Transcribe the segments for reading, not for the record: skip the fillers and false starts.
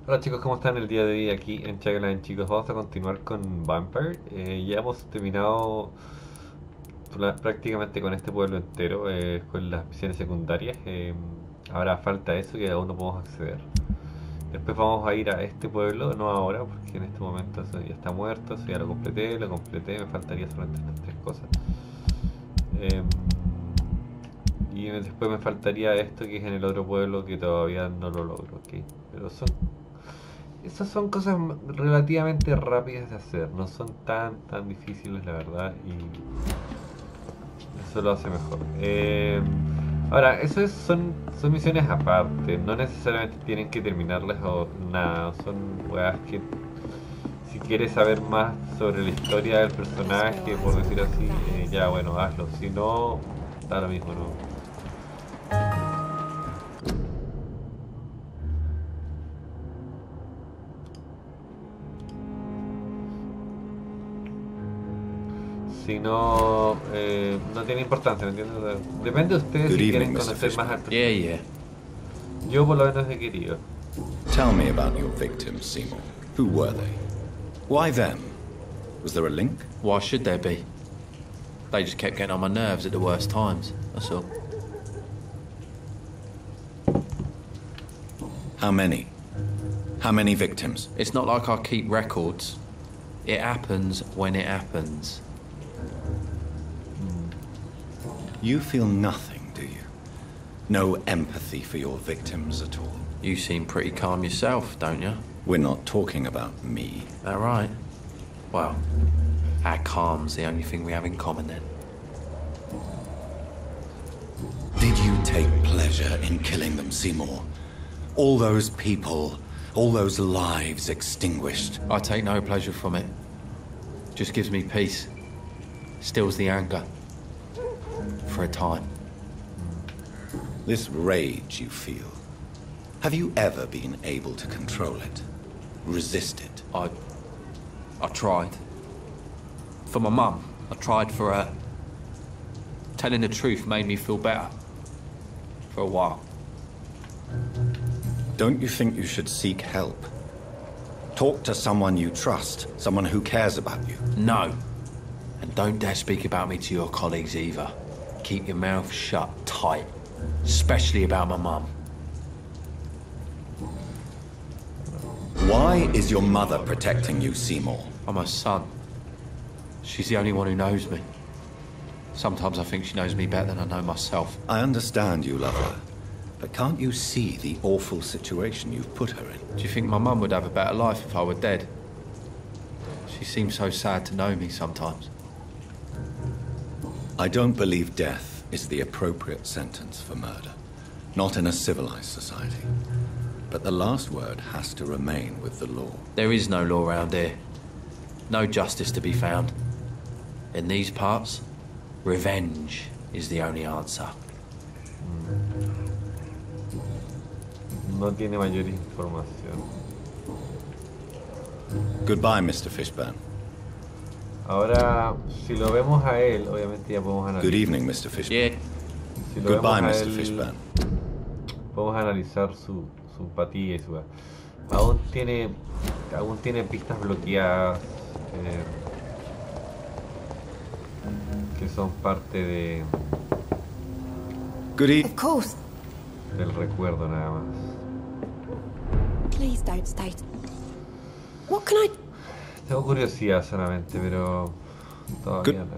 Hola chicos, ¿cómo están el día de hoy aquí en Chagalan? Chicos, vamos a continuar con Vampire. Ya hemos terminado prácticamente con este pueblo entero, con las misiones secundarias. Ahora falta eso que aún no podemos acceder. Después vamos a ir a este pueblo, no ahora, porque en este momento eso ya está muerto, eso ya lo completé, me faltaría solamente estas tres cosas. Eh, y después me faltaría esto que es en el otro pueblo que todavía no lo logro, ¿ok? Pero esas son cosas relativamente rápidas de hacer, no son tan difíciles la verdad y eso lo hace mejor. Ahora, son misiones aparte, no necesariamente tienen que terminarlas o nada, son weas que si quieres saber más sobre la historia del personaje, por decir así, ya bueno, hazlo, si no, da lo mismo, ¿no? Si no, no tiene importancia, ¿me entiendes? Depende de ustedes Good si evening, quieren Mr. conocer más al Fishman. personaje. Yeah. Yo por lo menos he querido. Tell me about your victims, Seymour. Who were they? Why them? Was there a link? Why should there be? They just kept getting on my nerves at the worst times, that's all. How many? How many victims? It's not like I keep records. It happens when it happens. You feel nothing, do you? No empathy for your victims at all? You seem pretty calm yourself, don't you? We're not talking about me. That right? Well, our calm's the only thing we have in common then. Did you take pleasure in killing them, Seymour? All those people, all those lives extinguished. I take no pleasure from it. Just gives me peace. Stills the anger. For a time. This rage you feel, have you ever been able to control it? Resist it? I tried. For my mum. I tried for her. Telling the truth made me feel better. For a while. Don't you think you should seek help? Talk to someone you trust, someone who cares about you. No. And don't dare speak about me to your colleagues either. Keep your mouth shut tight. Especially about my mum. Why is your mother protecting you, Seymour? I'm her son. She's the only one who knows me. Sometimes I think she knows me better than I know myself. I understand you love her, but can't you see the awful situation you've put her in? Do you think my mum would have a better life if I were dead? She seems so sad to know me sometimes. I don't believe death is the appropriate sentence for murder. Not in a civilized society. But the last word has to remain with the law. There is no law around here. No justice to be found. In these parts, revenge is the only answer. No tiene mayor información. Goodbye, Mr. Fishburne. Ahora, si lo vemos a él, obviamente ya podemos analizar. Good evening, Mr. Fishburne. Yeah, Si lo Goodbye, vemos a Mr. él, Fishburne. podemos analizar su empatía y su... Aún tiene pistas bloqueadas que son parte Good evening. Of course. del recuerdo nada más. Please don't stay. What can I... Tengo curiosidad solamente, pero todavía no.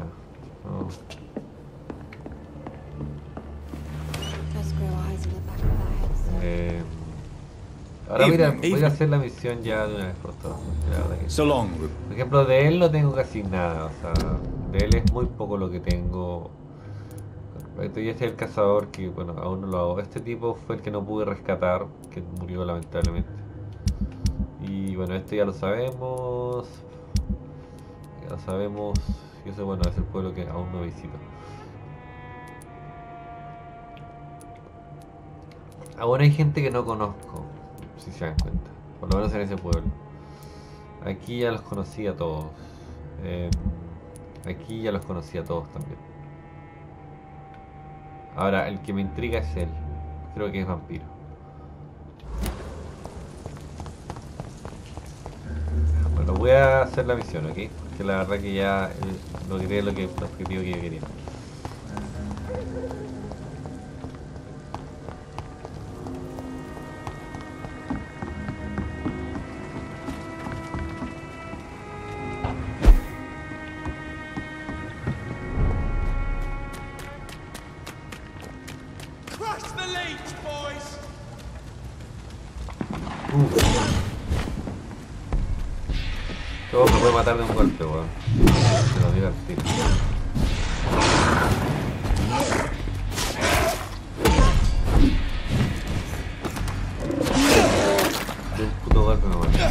Just grow eyes in the back of that head, sir. Ahora voy a Evening. hacer la misión ya de una vez por todas. La verdad que- So long, Por ejemplo, de él no tengo casi nada, o sea, de él es muy poco lo que tengo. Este es el cazador que, bueno, aún no lo hago. Este tipo fue el que no pude rescatar, que murió lamentablemente. Y bueno, este ya lo sabemos. Ya lo sabemos. Y eso, bueno, es el pueblo que aún no visito. Aún hay gente que no conozco, si se dan cuenta. Por lo menos en ese pueblo. Aquí ya los conocí a todos. Aquí ya los conocí a todos también. Ahora, el que me intriga es él. Creo que es vampiro. a hacer la misión, ¿ok? Porque la verdad que ya logré el objetivo que yo quería. Todo me puede matar de un golpe, weón. Se lo digo al tiro. De un puto golpe me mata.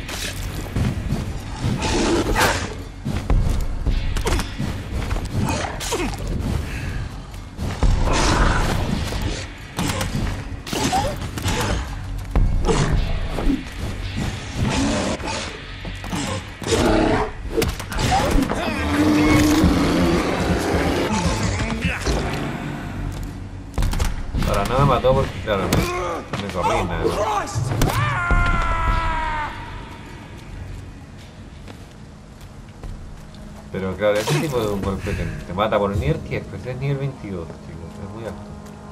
Ahora no me mató porque, claro, me corrí nada. Pero claro, ese tipo de un golpe te mata por nivel 10, pues es nivel 22, chicos, es muy alto.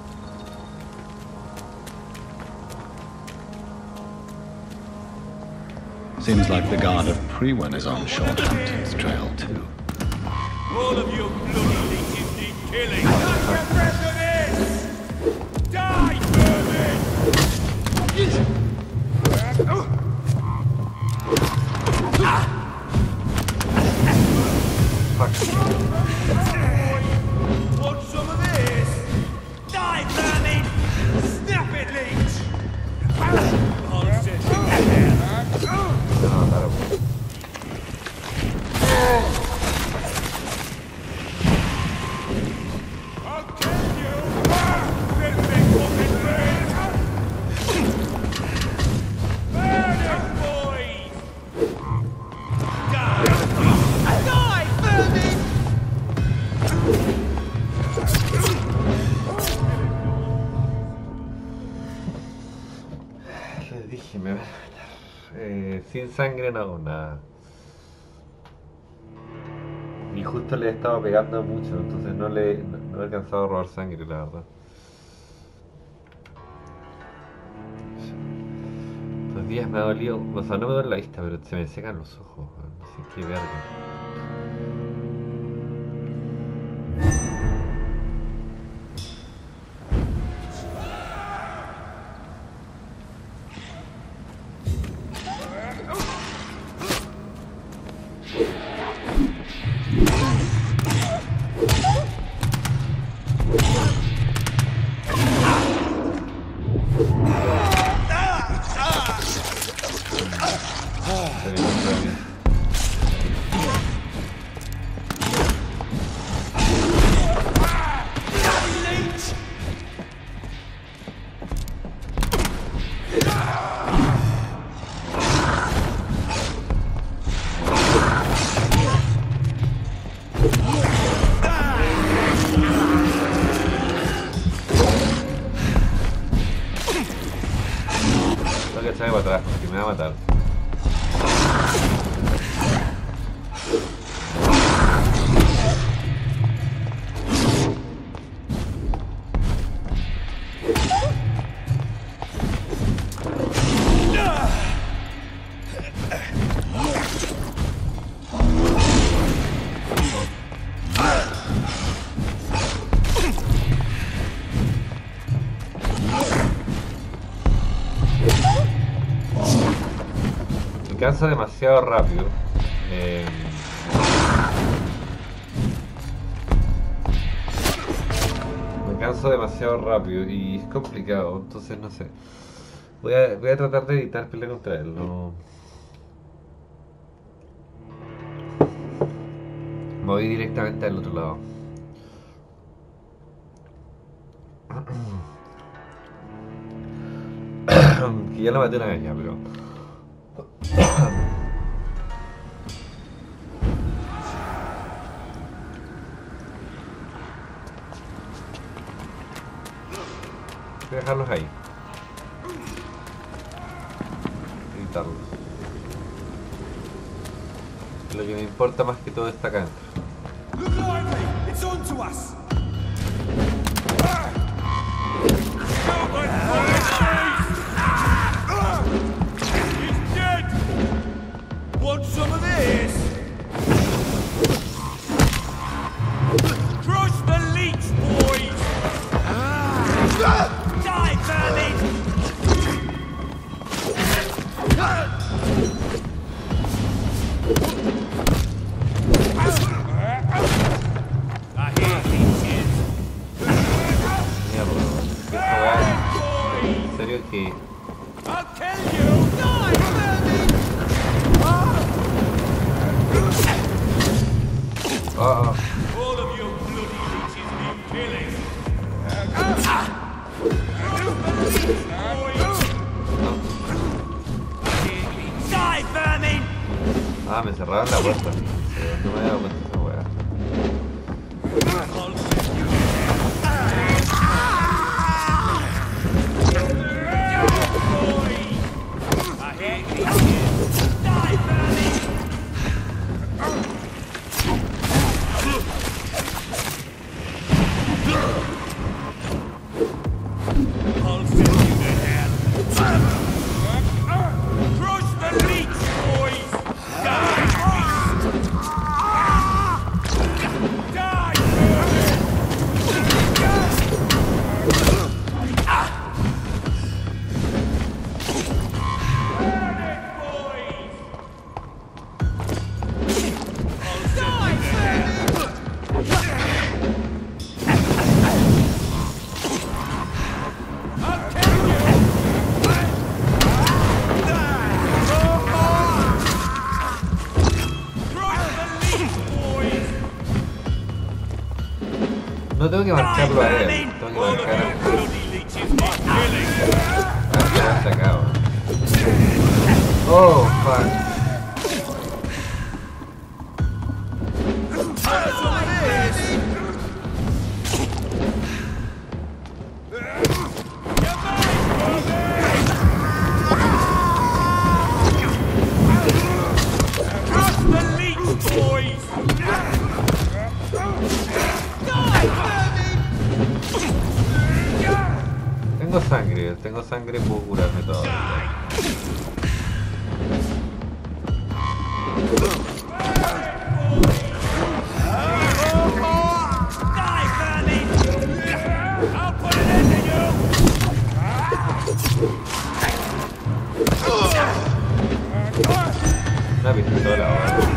Seems like the guard of Priwen is on Short Hunting's trail too. All of you bloody leeches need killing! That's your precedence! Die, vermin! Want some of this? Die, vermin! Snap it, leech! Nonsense! Me van a matar, weón. I'll kill you! Filthy fucking bird! Burn it, boys! Die! Die, vermin! Les dije, me van a matar. Sin sangre no hago nada. Y justo le he estado pegando mucho, entonces no he alcanzado a robar sangre, la verdad. Estos días me ha dolido, o sea, no me duele la vista, pero se me secan los ojos, no sé qué verga. Tengo que echarme para atrás porque me va a matar. Me cansa demasiado rápido. Me canso demasiado rápido y es complicado, entonces no sé. Voy a tratar de evitar pelear contra él. No. Me voy directamente al otro lado. Que ya lo maté una vez ya, pero... Voy a dejarlos ahí. Evitarlos. Lo que me importa más que todo está acá dentro. Look lively! It's on to us! He's dead! Want some of this? Crush the leech, boys! Die, vermin! I hear leeches! Mierda, esta weá, en serio que... I'll kill you! Die, vermin! Oh, All of you bloody leeches need killing! Die, vermin! ah, me cerraron la puerta. No me había dado cuenta de esa weá. I hate leeches! Die, vermin! I'll send you to hell! Crush the leech, boys! Die! Die, No tengo que marcarlo a él, tengo que marcar a... bloody leeches need killing! hasta acá, weón. Oh, fuck. Crush the leech, boys! Tengo sangre, puedo curarme todo. Die, vermin! I'll put an end to you! Una pistola, weón.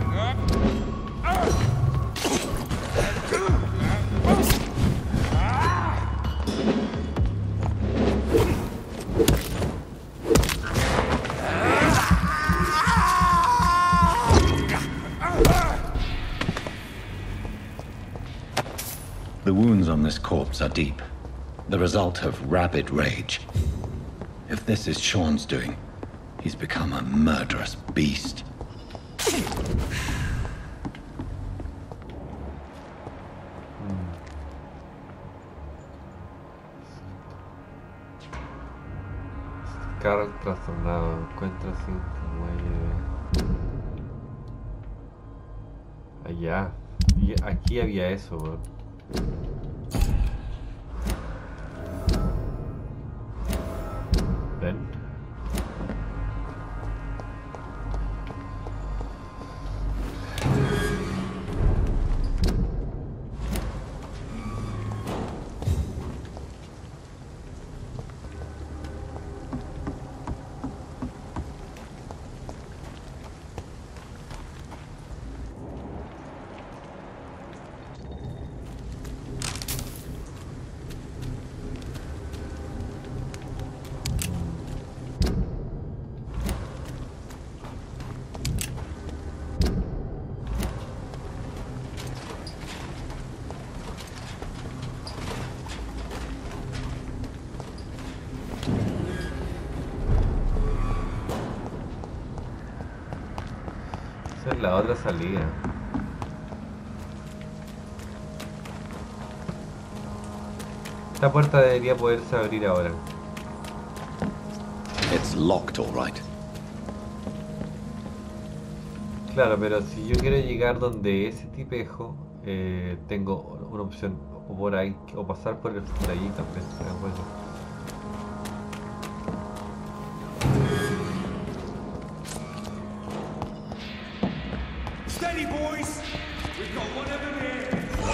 The wounds on this corpse are deep, the result of rabid rage. If this is Sean's doing, he's become a murderous beast. Carl trastornado, encuentra sin muelle. Allá. Y aquí había eso, weón. Ven. Esa es la otra salida. Esta puerta debería poderse abrir ahora. It's locked, all right. Ok, Claro, pero si yo quiero llegar donde ese tipejo, tengo una opción o por ahí, o pasar por ahí también. Bueno. Steady, boys! We've got one of them here!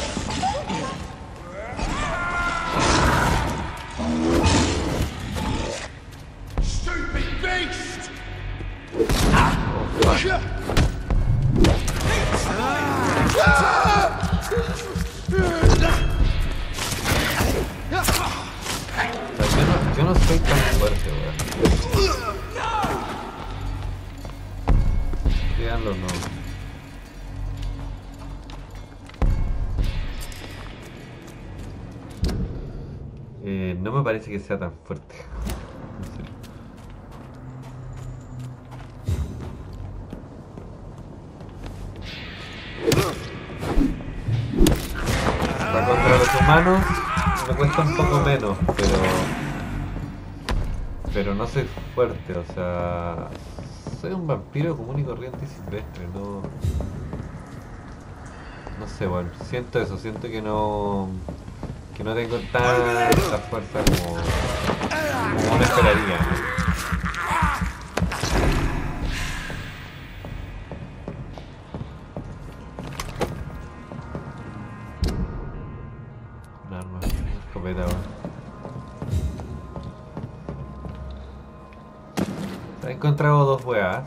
Stupid beast! O sea, yo no soy tan fuerte, weón. Créanlo, no. No me parece que sea tan fuerte. En serio. Para contra los humanos me cuesta un poco menos, pero no soy fuerte, o sea, soy un vampiro común y corriente y silvestre, no sé, bueno, siento eso, siento que no tengo tanta fuerza como uno esperaría, ¿no? Un arma, una escopeta, bueno. He encontrado dos weas.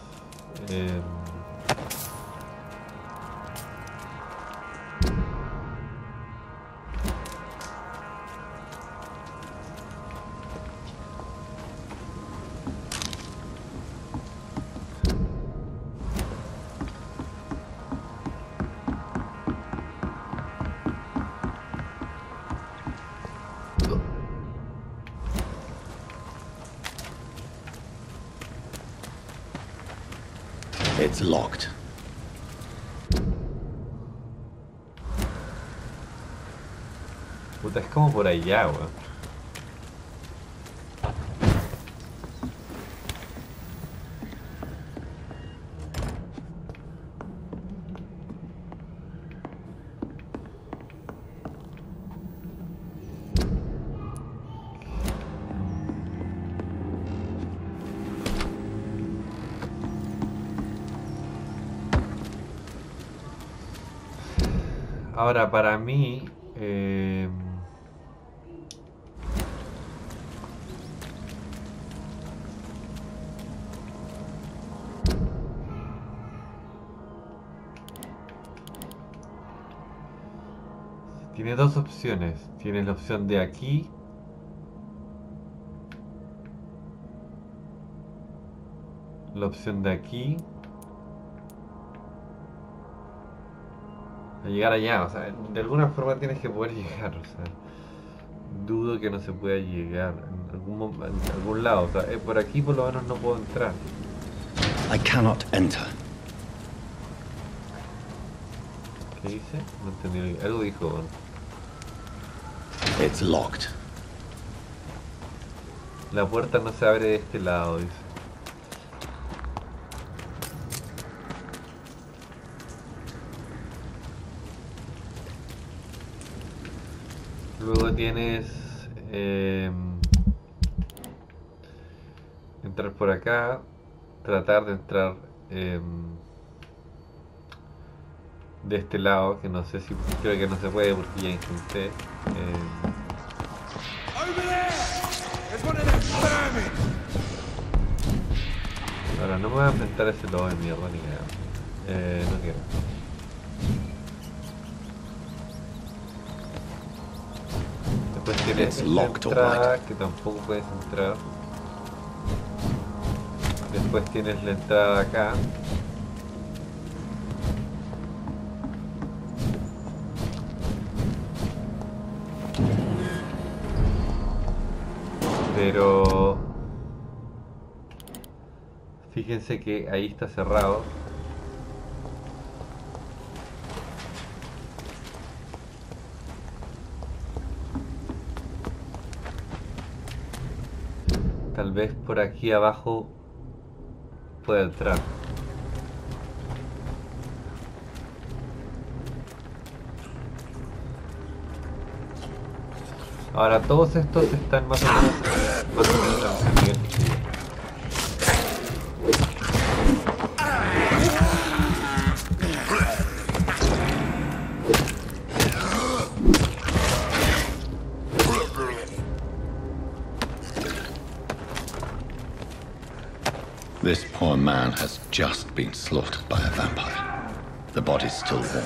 It's locked. Puta, es como por allá, weón. Ahora, para mí, tiene dos opciones. Tienes la opción de aquí. La opción de aquí. A llegar allá, o sea, de alguna forma tienes que poder llegar, o sea, dudo que no se pueda llegar en algún lado, o sea, por aquí por lo menos no puedo entrar. I cannot enter. ¿Qué dice? No entendí, algo dijo, bueno. It's locked. La puerta no se abre de este lado, dice. Luego tienes entrar por acá, tratar de entrar de este lado, que no sé si creo que no se puede porque ya intenté. Over there! There's one of them vermin! Ahora no me voy a enfrentar a ese lobo de mierda ni nada. No quiero. Después tienes It's esta locked, entrada alright. que tampoco puedes entrar. Después tienes la entrada de acá. Pero fíjense que ahí está cerrado. Tal vez por aquí abajo pueda entrar. Ahora todos estos están más o menos al nivel que yo. This poor man has just been slaughtered by a vampire. The body's still warm.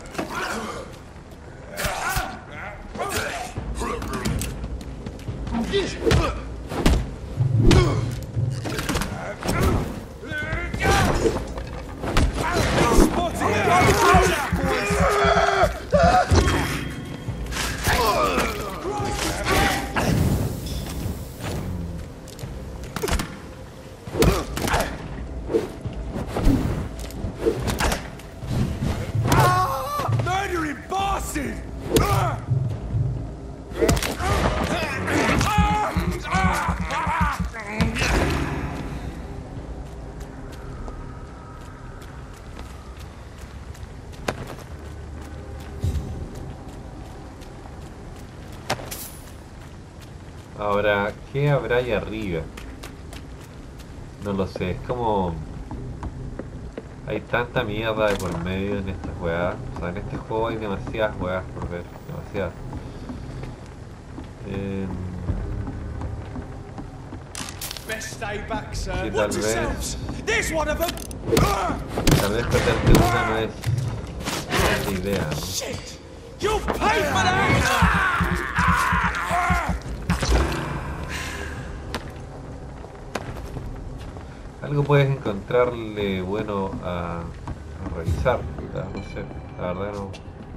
Murdering bastard! Ahora, ¿qué habrá ahí arriba? No lo sé, es como... Hay tanta mierda de por medio en estas weas. O sea, en este juego hay demasiadas weas por ver. Demasiadas. Best stay back, sir. Sí, Watch tal yourselves. vez. There's one of them. Tal vez perderte una no es la idea, ¿no? Shit! You paid for that! Algo puedes encontrarle bueno a revisar, no sé, la verdad no.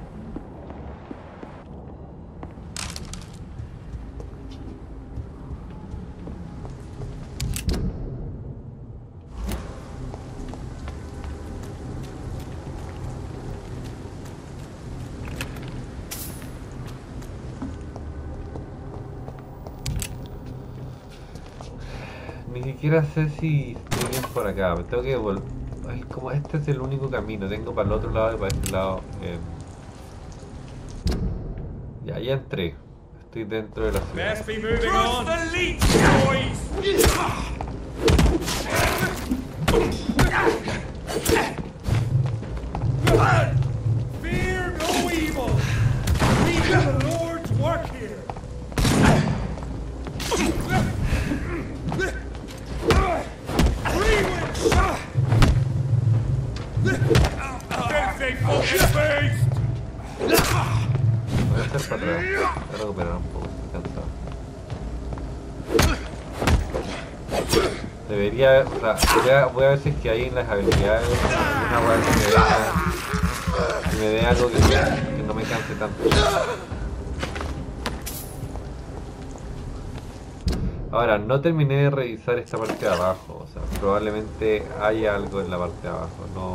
Ni siquiera sé si estoy bien por acá, me tengo que volver. Como este es el único camino, tengo para el otro lado y para este lado. Ya entré, estoy dentro de la ciudad. Best be moving on. The leech, boys. Fear no evil. We do the Lord's work here. Filthy fucking beast! Voy a hacer para atrás, voy a recuperar un poco, estoy cansado. Debería, o sea, voy a ver si es que hay en las habilidades una weá que me dé algo que no me canse tanto. Ahora, no terminé de revisar esta parte de abajo, o sea, probablemente haya algo en la parte de abajo, no...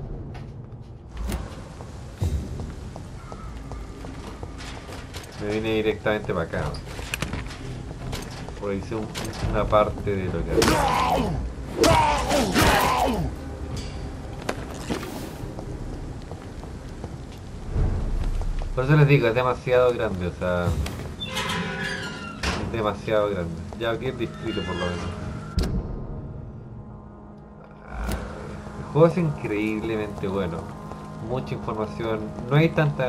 Me vine directamente para acá. Revisé una parte de lo que había. Por eso les digo, es demasiado grande, o sea... Es demasiado grande. Ya abrí el distrito por lo menos. El juego es increíblemente bueno. Mucha información. No hay tanta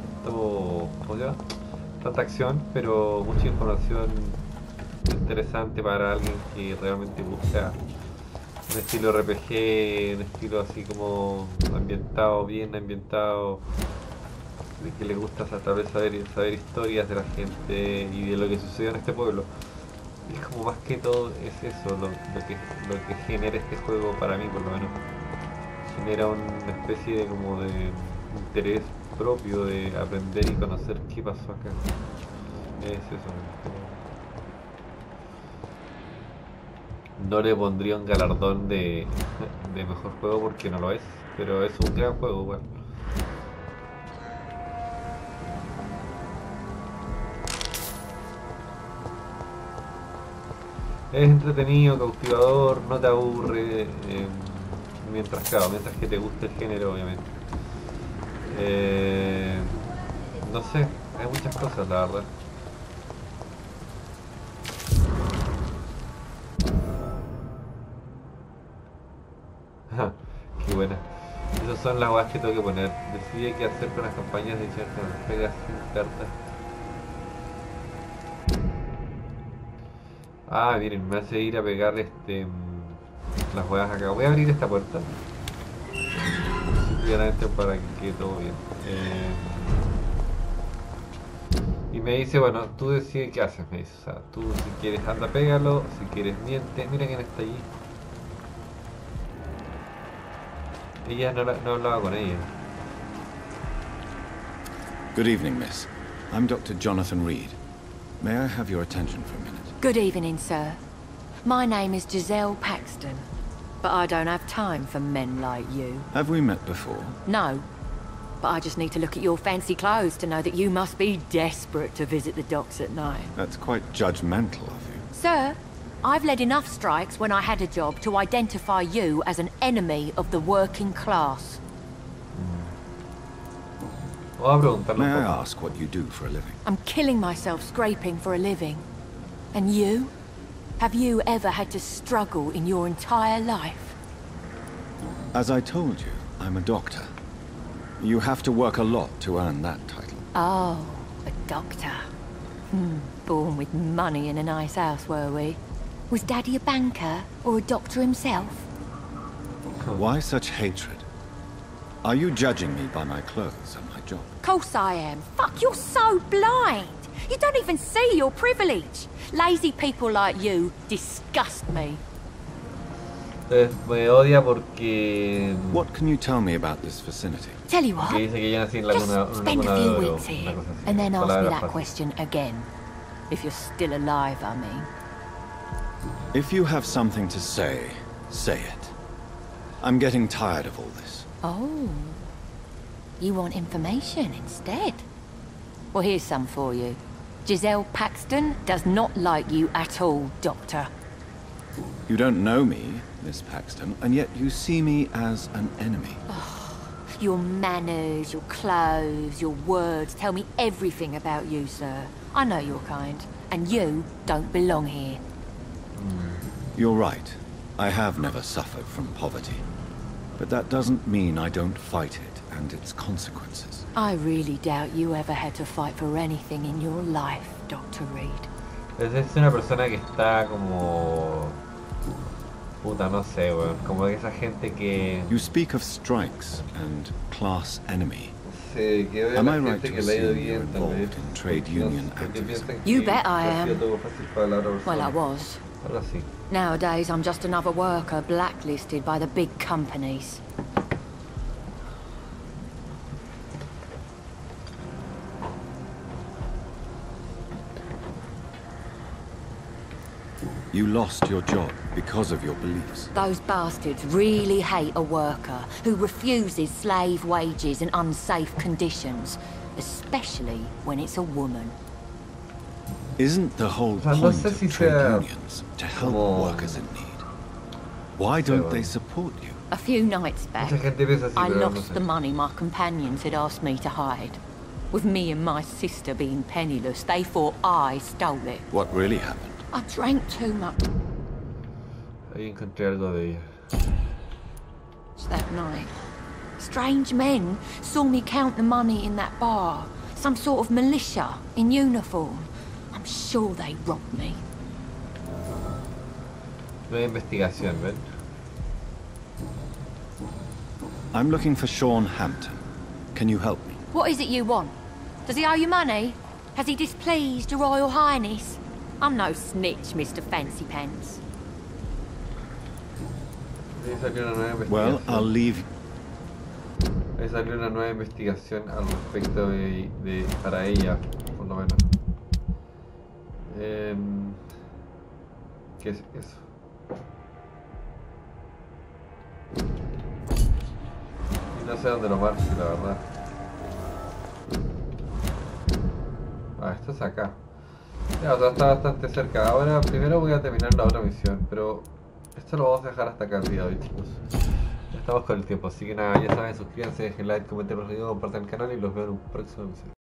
acción, pero mucha información interesante para alguien que realmente busca un estilo RPG, un estilo así como ambientado, bien ambientado, de que le gusta tal vez saber historias de la gente y de lo que sucedió en este pueblo. Y es como más que todo es eso lo que genera este juego para mí, por lo menos. Genera una especie de como de interés propio de aprender y conocer qué pasó acá. Es eso. No le pondría un galardón de mejor juego porque no lo es, pero es un gran juego igual. Es entretenido, cautivador, no te aburre, mientras que te guste el género, obviamente. No sé, hay muchas cosas, la verdad. Qué buena. Esas son las weas que tengo que poner. Decidí qué hacer con las campañas de Echarse pegas sin cartas. Ah, miren, me hace ir a pegar las weas acá. Voy a abrir esta puerta. Simplemente para que quede todo bien. Y me dice, bueno, tú decides qué haces, me dice. O sea, tú si quieres anda pégalo, si quieres miente. Mira quién está allí. Ella no hablaba con ella. Good evening, miss. I'm Dr. Jonathan Reed. May I have your attention for a minute? Good evening, sir. My name is Giselle Paxton, but I don't have time for men like you. Have we met before? No, but I just need to look at your fancy clothes to know that you must be desperate to visit the docks at night. That's quite judgmental of you. Sir, I've led enough strikes when I had a job to identify you as an enemy of the working class. Vamos a preguntarle May un I poco. ask what you do for a living? I'm killing myself scraping for a living. And you? Have you ever had to struggle in your entire life? As I told you, I'm a doctor. You have to work a lot to earn that title. Oh, a doctor. Born with money in a nice house, were we? Was Daddy a banker or a doctor himself? Why such hatred? Are you judging me by my clothes and my job? Course I am. Fuck, you're so blind. You don't even see your privilege. Lazy people like you disgust me. Me odia porque What can you tell me about this vicinity? Tell you what, dice que yo nací en la just cuna, spend una a few cuna de oro, weeks una here, cosa así. and then ask me Palabras that fáciles. question again. If you're still alive, I mean. If you have something to say, say it. I'm getting tired of all this. Oh. You want information instead? Well, here's some for you. Giselle Paxton does not like you at all, Doctor. You don't know me, Miss Paxton, and yet you see me as an enemy. Your manners, your clothes, your words tell me everything about you, sir. I know your kind, and you don't belong here. You're right. I have never suffered from poverty. But that doesn't mean I don't fight it and its consequences. I really doubt you ever had to fight for anything in your life, Dr. Reed. Es una persona que está como... Puta, no sé, weón. Como esa gente que... You speak of strikes and class enemy. Se, que ve a Am la I gente right to que le ha ido assume you're bien, tal vez. involved in trade union Porque activism? piensan You que bet I ha sido am. todo fácil para la otra Well, I persona. was. Algo así. Nowadays, I'm just another worker blacklisted by the big companies. You lost your job because of your beliefs. Those bastards really hate a worker who refuses slave wages and unsafe conditions, especially when it's a woman. Isn't the whole sea, no point sé of si trade sea unions to help como- workers in need? Why don't they support you? A few nights back, Mucha gente piensa así, I pero no lost sé. the money my companions had asked me to hide. With me and my sister being penniless, they thought I stole it. What really happened? I drank too much Ahí encontré algo de ella. that night. Strange men saw me count the money in that bar. Some sort of militia in uniform. I'm sure they robbed me. Nueva investigación, ¿ven? I'm looking for Sean Hampton. Can you help me? What is it you want? Does he owe you money? Has he displeased your Royal Highness? I'm no snitch, Mr. Fancy Pants. Ahí salió una nueva investigación. Well, I'll leave. Ahí salió una nueva investigación al respecto de para ella, por lo menos. ¿Qué es eso? Y no sé dónde lo marque, la verdad. Ah, esto es acá. Ya, o sea, está bastante cerca. Ahora, primero voy a terminar la otra misión, pero esto lo vamos a dejar hasta acá el día de hoy, chicos. Ya estamos con el tiempo, así que nada, ya saben, suscríbanse, dejen like, comenten los videos, compartan el canal y los veo en un próximo episodio.